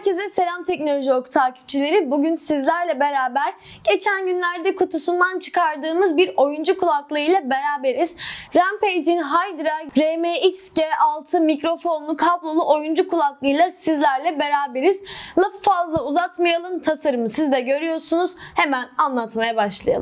Herkese selam Teknoloji Oku takipçileri. Bugün sizlerle beraber geçen günlerde kutusundan çıkardığımız bir oyuncu kulaklığı ile beraberiz. Rampage'in Hydra RMX-G6 mikrofonlu kablolu oyuncu kulaklığıyla sizlerle beraberiz. Lafı fazla uzatmayalım. Tasarımı siz de görüyorsunuz. Hemen anlatmaya başlayalım.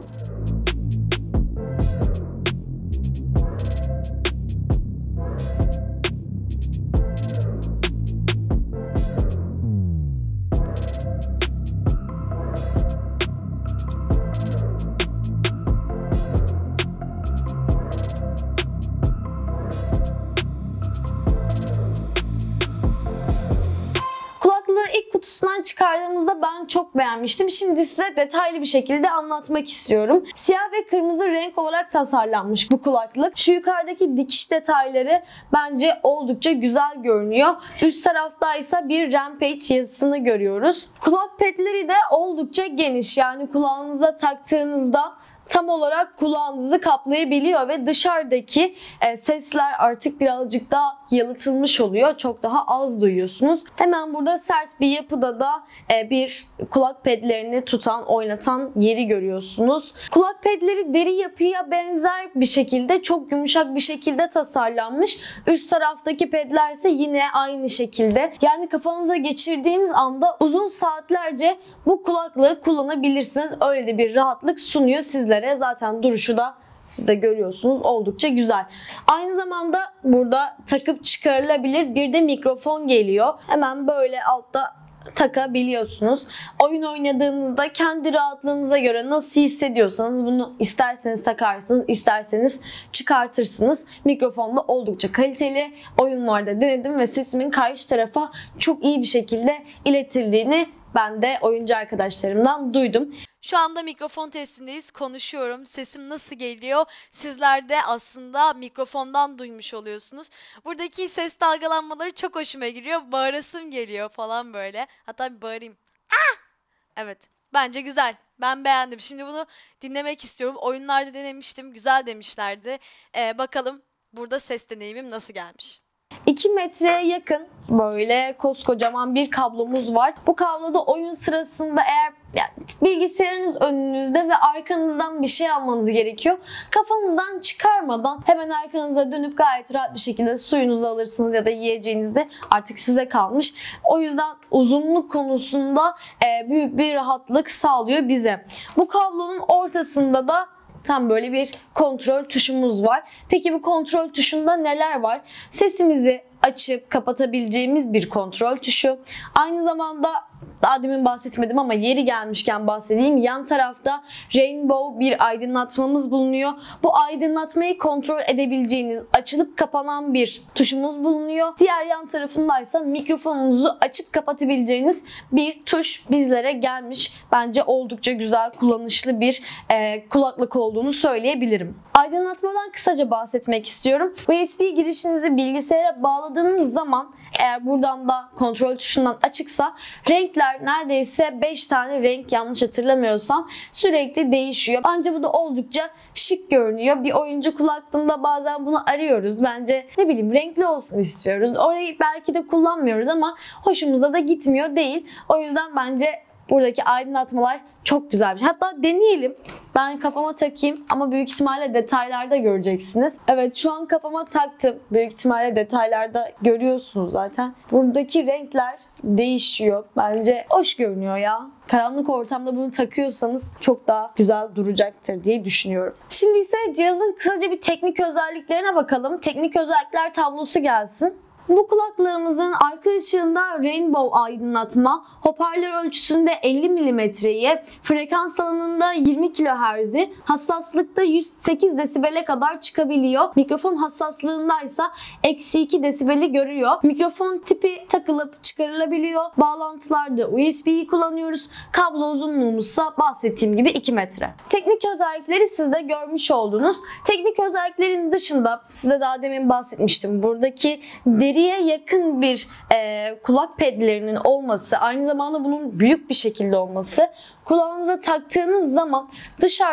İlk kutusundan çıkardığımızda ben çok beğenmiştim. Şimdi size detaylı bir şekilde anlatmak istiyorum. Siyah ve kırmızı renk olarak tasarlanmış bu kulaklık. Şu yukarıdaki dikiş detayları bence oldukça güzel görünüyor. Üst tarafta ise bir Rampage yazısını görüyoruz. Kulak pedleri de oldukça geniş. Yani kulağınıza taktığınızda tam olarak kulağınızı kaplayabiliyor ve dışarıdaki sesler artık birazcık daha yalıtılmış oluyor. Çok daha az duyuyorsunuz. Hemen burada sert bir yapıda da bir kulak pedlerini tutan, oynatan yeri görüyorsunuz. Kulak pedleri deri yapıya benzer bir şekilde, çok yumuşak bir şekilde tasarlanmış. Üst taraftaki pedler ise yine aynı şekilde. Yani kafanıza geçirdiğiniz anda uzun saatlerce bu kulaklığı kullanabilirsiniz. Öyle de bir rahatlık sunuyor sizlere. Zaten duruşu da siz de görüyorsunuz, oldukça güzel. Aynı zamanda burada takıp çıkarılabilir bir de mikrofon geliyor. Hemen böyle altta takabiliyorsunuz. Oyun oynadığınızda kendi rahatlığınıza göre nasıl hissediyorsanız bunu isterseniz takarsınız, isterseniz çıkartırsınız. Mikrofon da oldukça kaliteli. Oyunlarda denedim ve sesimin karşı tarafa çok iyi bir şekilde iletildiğini ben de oyuncu arkadaşlarımdan duydum. Şu anda mikrofon testindeyiz. Konuşuyorum. Sesim nasıl geliyor? Sizler de aslında mikrofondan duymuş oluyorsunuz. Buradaki ses dalgalanmaları çok hoşuma gidiyor. Bağırasım geliyor falan böyle. Hatta bir bağırayım. Ah! Evet. Bence güzel. Ben beğendim. Şimdi bunu dinlemek istiyorum. Oyunlarda denemiştim. Güzel demişlerdi. Bakalım burada ses deneyimim nasıl gelmiş. 2 metreye yakın böyle koskocaman bir kablomuz var. Bu kabloda oyun sırasında eğer bilgisayarınız önünüzde ve arkanızdan bir şey almanız gerekiyor, kafanızdan çıkarmadan hemen arkanıza dönüp gayet rahat bir şekilde suyunuzu alırsınız ya da yiyeceğiniz de artık size kalmış. O yüzden uzunluk konusunda büyük bir rahatlık sağlıyor bize. Bu kablonun ortasında da tam böyle bir kontrol tuşumuz var. Peki bu kontrol tuşunda neler var? Sesimizi açıp kapatabileceğimiz bir kontrol tuşu. Aynı zamanda daha demin bahsetmedim ama yeri gelmişken bahsedeyim. Yan tarafta rainbow bir aydınlatmamız bulunuyor. Bu aydınlatmayı kontrol edebileceğiniz, açılıp kapanan bir tuşumuz bulunuyor. Diğer yan tarafındaysa mikrofonunuzu açıp kapatabileceğiniz bir tuş bizlere gelmiş. Bence oldukça güzel, kullanışlı bir kulaklık olduğunu söyleyebilirim. Aydınlatmadan kısaca bahsetmek istiyorum. USB girişinizi bilgisayara bağladığınız zaman eğer buradan da kontrol tuşundan açıksa renkler neredeyse 5 tane renk, yanlış hatırlamıyorsam, sürekli değişiyor. Bence bu da oldukça şık görünüyor. Bir oyuncu kulaklığında bazen bunu arıyoruz. Bence ne bileyim renkli olsun istiyoruz. Orayı belki de kullanmıyoruz ama hoşumuza da gitmiyor değil. O yüzden bence buradaki aydınlatmalar çok güzel. Hatta deneyelim. Ben kafama takayım ama büyük ihtimalle detaylarda göreceksiniz. Evet, şu an kafama taktım. Büyük ihtimalle detaylarda görüyorsunuz zaten. Buradaki renkler değişiyor. Bence hoş görünüyor ya. Karanlık ortamda bunu takıyorsanız çok daha güzel duracaktır diye düşünüyorum. Şimdi ise cihazın kısaca bir teknik özelliklerine bakalım. Teknik özellikler tablosu gelsin. Bu kulaklığımızın arka ışığında rainbow aydınlatma, hoparlör ölçüsünde 50 mm'ye, frekans alanında 20 kHz'i, hassaslıkta 108 desibele kadar çıkabiliyor. Mikrofon hassaslığındaysa -2 desibeli görüyor. Mikrofon tipi takılıp çıkarılabiliyor. Bağlantılarda USB'yi kullanıyoruz. Kablo uzunluğumuzsa bahsettiğim gibi 2 metre. Teknik özellikleri siz de görmüş oldunuz. Teknik özelliklerin dışında size daha demin bahsetmiştim. Buradaki deriye yakın bir kulak pedlerinin olması, aynı zamanda bunun büyük bir şekilde olması, kulağınıza taktığınız zaman dışarıdan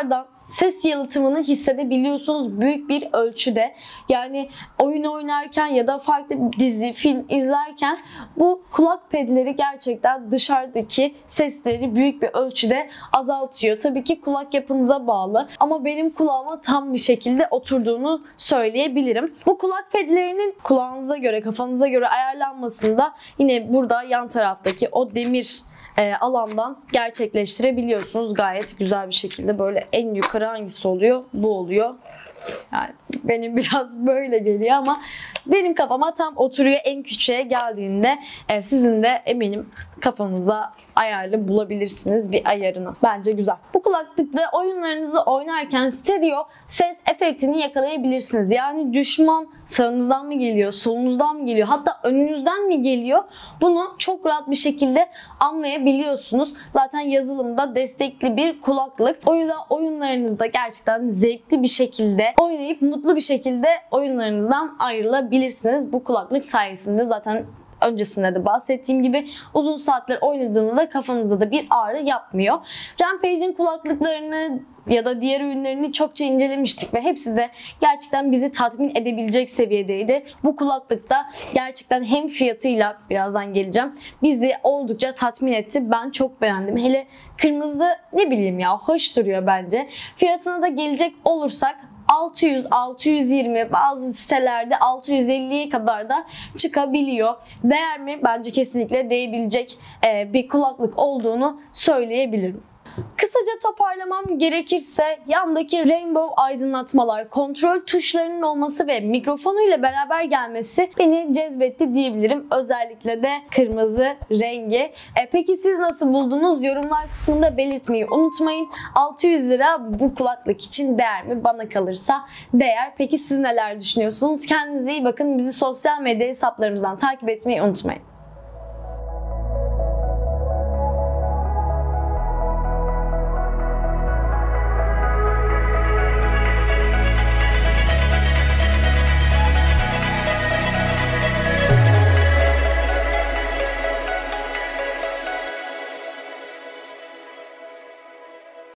ses yalıtımını hissedebiliyorsunuz büyük bir ölçüde. Yani oyun oynarken ya da farklı bir dizi, film izlerken bu kulak pedleri gerçekten dışarıdaki sesleri büyük bir ölçüde azaltıyor. Tabii ki kulak yapınıza bağlı ama benim kulağıma tam bir şekilde oturduğunu söyleyebilirim. Bu kulak pedlerinin kulağınıza göre, kafanıza göre ayarlanmasında yine burada yan taraftaki o demir alandan gerçekleştirebiliyorsunuz gayet güzel bir şekilde. Böyle en yukarı hangisi oluyor? Bu oluyor. Yani benim biraz böyle geliyor ama benim kafama tam oturuyor. En küçüğe geldiğinde sizin de eminim kafanıza ayarlı bulabilirsiniz bir ayarını. Bence güzel. Bu kulaklıkla oyunlarınızı oynarken stereo ses efektini yakalayabilirsiniz. Yani düşman sağınızdan mı geliyor, solunuzdan mı geliyor, hatta önünüzden mi geliyor? Bunu çok rahat bir şekilde anlayabiliyorsunuz. Zaten yazılımda destekli bir kulaklık. O yüzden oyunlarınızda gerçekten zevkli bir şekilde oynayıp mutlu bir şekilde oyunlarınızdan ayrılabilirsiniz. Bu kulaklık sayesinde zaten öncesinde de bahsettiğim gibi uzun saatler oynadığınızda kafanızda da bir ağrı yapmıyor. Rampage'in kulaklıklarını ya da diğer ürünlerini çokça incelemiştik ve hepsi de gerçekten bizi tatmin edebilecek seviyedeydi. Bu kulaklık da gerçekten hem fiyatıyla, birazdan geleceğim, bizi oldukça tatmin etti. Ben çok beğendim. Hele kırmızı ne bileyim ya, hoş duruyor bence. Fiyatına da gelecek olursak 600, 620, bazı sitelerde 650'ye kadar da çıkabiliyor. Değer mi? Bence kesinlikle değebilecek bir kulaklık olduğunu söyleyebilirim. Kısaca toparlamam gerekirse yandaki rainbow aydınlatmalar, kontrol tuşlarının olması ve mikrofonuyla beraber gelmesi beni cezbetti diyebilirim. Özellikle de kırmızı rengi. Peki siz nasıl buldunuz? Yorumlar kısmında belirtmeyi unutmayın. 600 lira bu kulaklık için değer mi? Bana kalırsa değer. Peki siz neler düşünüyorsunuz? Kendinize iyi bakın. Bizi sosyal medya hesaplarımızdan takip etmeyi unutmayın.